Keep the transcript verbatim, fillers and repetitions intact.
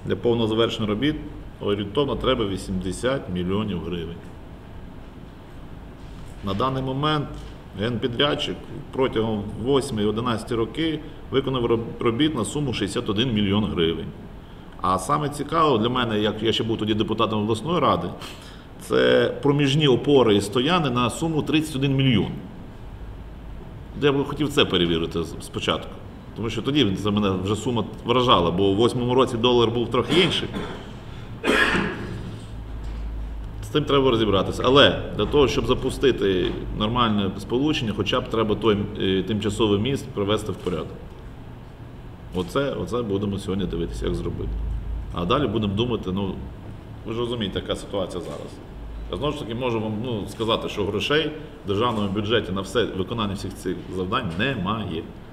для повного завершення робіт орієнтовно треба вісімдесят мільйонів гривень. На даний момент генпідрядчик протягом восьми-одинадцяти років виконав робіт на суму шістдесят один мільйон гривень. А саме цікаво для мене, як я ще був тоді депутатом обласної ради, це проміжні опори і стояни на суму тридцять один мільйон. Я б хотів це перевірити спочатку. Тому що тоді за мене вже сума вражала, бо у восьмому році долар був трохи інший. З цим треба розібратися. Але для того, щоб запустити нормальне сполучення, хоча б треба той тимчасовий міст привести в порядок. Оце, оце будемо сьогодні дивитися, як зробити. А далі будемо думати, ну, ви ж розумієте, яка ситуація зараз. Я знову ж таки можу вам ну, сказати, що грошей в державному бюджеті на все виконання всіх цих завдань немає.